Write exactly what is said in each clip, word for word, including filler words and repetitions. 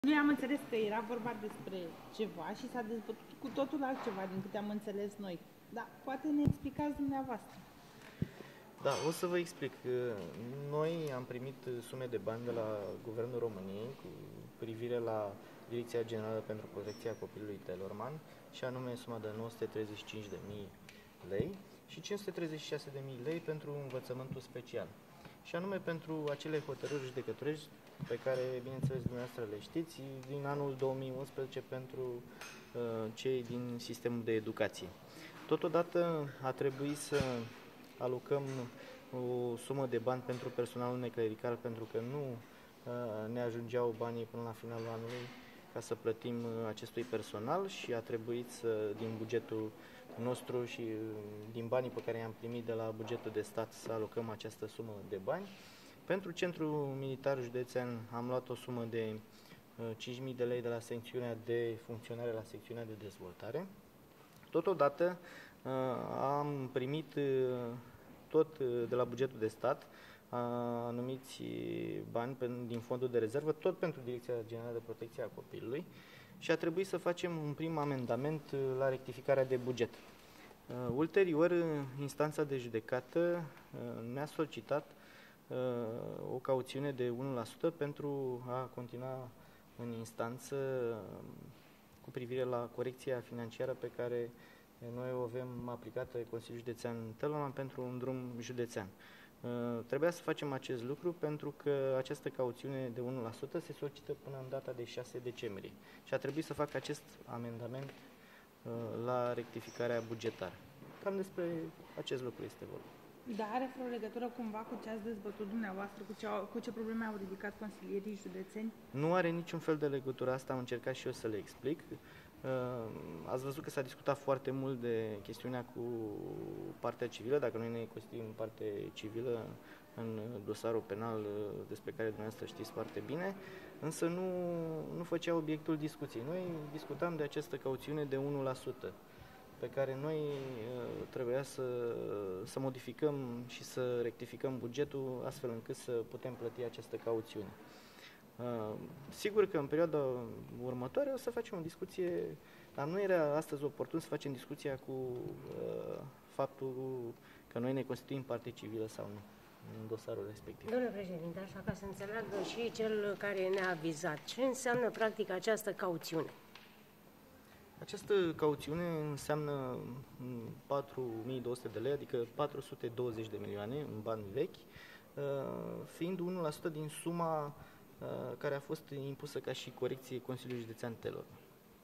Noi am înțeles că era vorba despre ceva și s-a dezbătut cu totul altceva, din câte am înțeles noi. Dar poate ne explicați dumneavoastră. Da, o să vă explic. Noi am primit sume de bani de la Guvernul României cu privire la Direcția Generală pentru Protecția Copilului Telorman, și anume suma de nouă sute treizeci și cinci de mii lei și cinci sute treizeci și șase de mii lei pentru învățământul special. Și anume pentru acele hotărâri judecătorești pe care, bineînțeles, dumneavoastră le știți, din anul două mii unsprezece pentru uh, cei din sistemul de educație. Totodată a trebuit să alocăm o sumă de bani pentru personalul neclerical, pentru că nu uh, ne ajungeau banii până la finalul anului ca să plătim uh, acestui personal și a trebuit să, din bugetul nostru și uh, din banii pe care i-am primit de la bugetul de stat, să alocăm această sumă de bani. Pentru Centrul Militar Județean am luat o sumă de uh, cinci mii de lei de la secțiunea de funcționare la secțiunea de dezvoltare. Totodată uh, am primit uh, tot uh, de la bugetul de stat uh, anumiți bani din fondul de rezervă, tot pentru Direcția Generală de Protecție a Copilului, și a trebuit să facem un prim amendament uh, la rectificarea de buget. Uh, ulterior, instanța de judecată uh, ne-a solicitat uh, o cauțiune de unu la sută pentru a continua în instanță uh, cu privire la corecția financiară pe care noi o avem aplicată Consiliul Județean Telorman pentru un drum județean. Uh, trebuia să facem acest lucru pentru că această cauțiune de unu la sută se solicită până în data de șase decembrie și a trebuit să fac acest amendament uh, la rectificarea bugetară. Cam despre acest lucru este vorba. Dar are vreo legătură cumva cu ce ați dezbătut dumneavoastră, cu ce, au, cu ce probleme au ridicat consilierii județeni? Nu are niciun fel de legătură, asta am încercat și eu să le explic. Uh, ați văzut că s-a discutat foarte mult de chestiunea cu partea civilă, dacă noi ne constituim parte civilă în dosarul penal despre care dumneavoastră știți foarte bine, însă nu, nu făcea obiectul discuției. Noi discutam de această cauțiune de unu la sută. Pe care noi uh, trebuia să, să modificăm și să rectificăm bugetul astfel încât să putem plăti această cauțiune. Uh, sigur că în perioada următoare o să facem o discuție, dar nu era astăzi oportun să facem discuția cu uh, faptul că noi ne constituim parte civilă sau nu în dosarul respectiv. Domnule președinte, așa ca să înțeleagă și cel care ne-a avizat, ce înseamnă practic această cauțiune? Această cauțiune înseamnă patru mii două sute de lei, adică patru sute douăzeci de milioane în bani vechi, fiind unu la sută din suma care a fost impusă ca și corecție Consiliului Județean Telorman.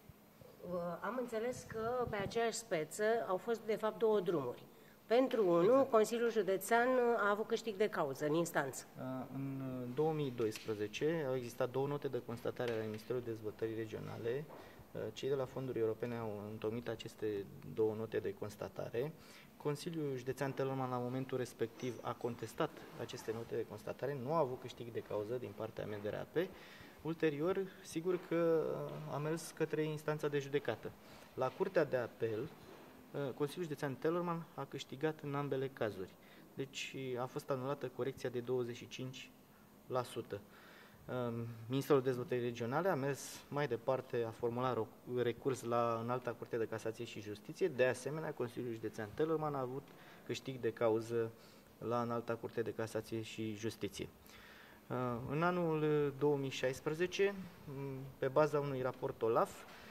Am înțeles că pe aceeași speță au fost de fapt două drumuri. Pentru unul, exact. Consiliul Județean a avut câștig de cauză în instanță. În două mii doisprezece au existat două note de constatare ale Ministerului Dezvoltării Regionale. Cei de la fonduri europene au întocmit aceste două note de constatare. Consiliul Județean Telorman la momentul respectiv a contestat aceste note de constatare, nu a avut câștig de cauză din partea M D R A P. Ulterior, sigur că a mers către instanța de judecată. La Curtea de Apel, Consiliul Județean Telorman a câștigat în ambele cazuri. Deci a fost anulată corecția de douăzeci și cinci la sută. Ministerul Dezvoltării Regionale a mers mai departe, a formulat recurs la Înalta Curte de Casație și Justiție. De asemenea, Consiliul Județean Telorman a avut câștig de cauză la Înalta Curte de Casație și Justiție. În anul două mii șaisprezece, pe baza unui raport OLAF,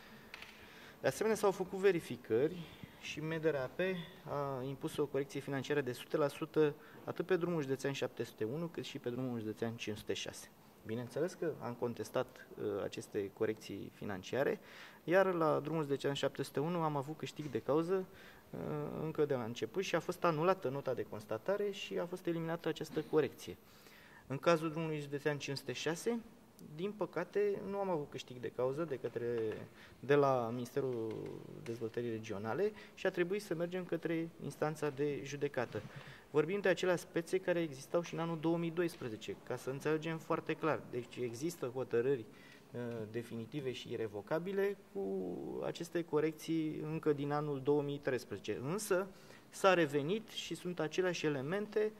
de asemenea s-au făcut verificări și M D R A P a impus o corecție financiară de o sută la sută atât pe drumul județean șapte sute unu cât și pe drumul județean cinci sute șase. Bineînțeles că am contestat uh, aceste corecții financiare, iar la drumul județean șapte sute unu am avut câștig de cauză uh, încă de la început și a fost anulată nota de constatare și a fost eliminată această corecție. În cazul drumului județean cinci sute șase, din păcate, nu am avut câștig de cauză de, către, de la Ministerul Dezvoltării Regionale și a trebuit să mergem către instanța de judecată. Vorbim de acelea spețe care existau și în anul două mii doisprezece, ca să înțelegem foarte clar. Deci există hotărâri uh, definitive și irevocabile cu aceste corecții încă din anul două mii treisprezece. Însă s-a revenit și sunt aceleași elemente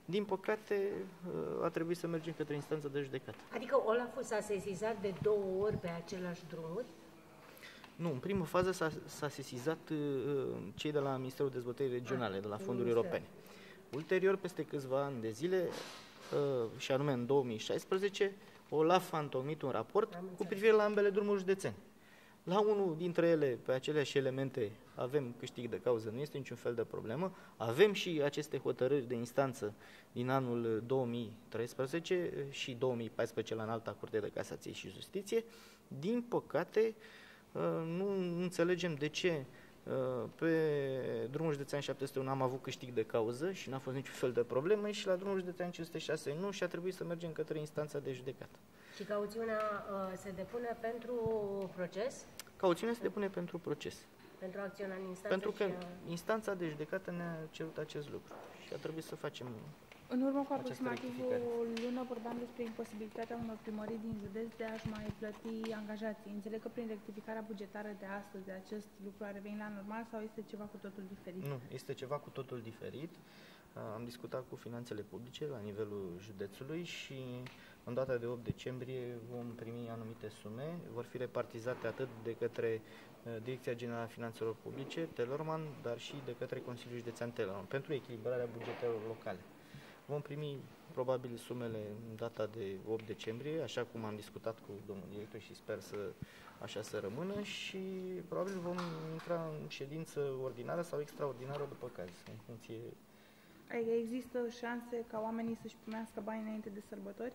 Din păcate, a trebuit să mergem către instanță de judecată. Adică Olaf s-a sesizat de două ori pe același drumuri? Nu, în primă fază s-a sesizat uh, cei de la Ministerul Dezvoltării Regionale, ah, de la fonduri europene. Ulterior, peste câțiva ani de zile, uh, și anume în două mii șaisprezece, Olaf a întocmit un raport cu privire la ambele drumuri județene. La unul dintre ele, pe aceleași elemente, avem câștig de cauză, nu este niciun fel de problemă. Avem și aceste hotărâri de instanță din anul două mii treisprezece și două mii paisprezece la Înalta Curte de Casație și Justiție. Din păcate, nu înțelegem de ce pe drumul județean șapte sute unu am avut câștig de cauză și n-a fost niciun fel de problemă și la drumul județean cinci sute șase nu și a trebuit să mergem către instanța de judecată. Și cauțiunea uh, se depune pentru proces? Cauțiunea se depune pentru proces. Pentru acțiunea în instanță? Pentru că a... instanța de judecată ne-a cerut acest lucru și a trebuit să facem. În urmă cu aproximativ o lună vorbeam despre imposibilitatea unor primării din județ de a-și mai plăti angajații. Înțeleg că prin rectificarea bugetară de astăzi acest lucru a revenit la normal sau este ceva cu totul diferit? Nu, este ceva cu totul diferit. Am discutat cu finanțele publice la nivelul județului și în data de opt decembrie vom primi anumite sume. Vor fi repartizate atât de către Direcția Generală a Finanțelor Publice, Telorman, dar și de către Consiliul Județean Telorman, pentru echilibrarea bugetelor locale. Vom primi probabil sumele în data de opt decembrie, așa cum am discutat cu domnul director și sper să așa să rămână și probabil vom intra în ședință ordinară sau extraordinară după caz, în funcție. Adică există șanse ca oamenii să-și primească bani înainte de sărbători?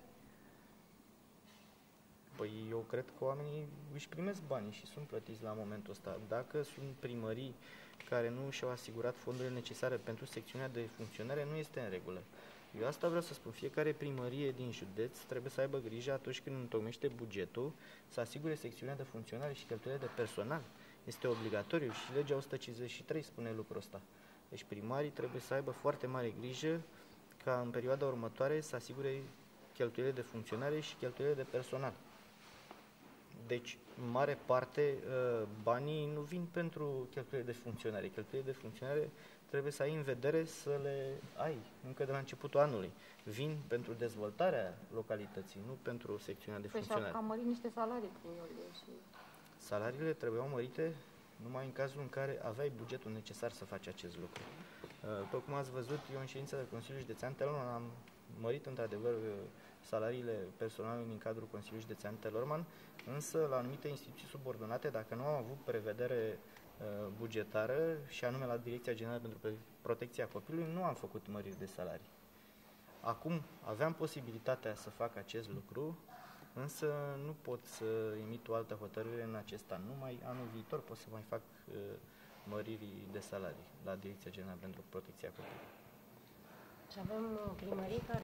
Păi eu cred că oamenii își primesc banii și sunt plătiți la momentul ăsta. Dacă sunt primării care nu și-au asigurat fondurile necesare pentru secțiunea de funcționare, nu este în regulă. Eu asta vreau să spun, fiecare primărie din județ trebuie să aibă grijă atunci când întocmește bugetul, să asigure secțiunea de funcționare și cheltuielile de personal. Este obligatoriu și legea o sută cincizeci și trei spune lucrul ăsta. Deci primarii trebuie să aibă foarte mare grijă ca în perioada următoare să asigure cheltuielile de funcționare și cheltuielile de personal. Deci, în mare parte, banii nu vin pentru cheltuielile de funcționare. Cheltuielile de funcționare trebuie să ai în vedere să le ai încă de la începutul anului. Vin pentru dezvoltarea localității, nu pentru secțiunea de funcționare. Păi și-au mărit niște salarii prin și... Salariile trebuiau mărite numai în cazul în care aveai bugetul necesar să faci acest lucru. După cum ați văzut, eu în ședința de Consiliul Județean Telorman am mărit într-adevăr salariile personalului din cadrul Consiliului Județean Telorman, însă la anumite instituții subordonate, dacă nu am avut prevedere bugetară și anume la Direcția Generală pentru Protecția Copilului, nu am făcut măriri de salarii. Acum aveam posibilitatea să fac acest lucru, însă nu pot să emit o altă hotărâre în acest an. Numai anul viitor pot să mai fac uh, măriri de salarii la Direcția Generală pentru Protecția Copilului. Și avem primării care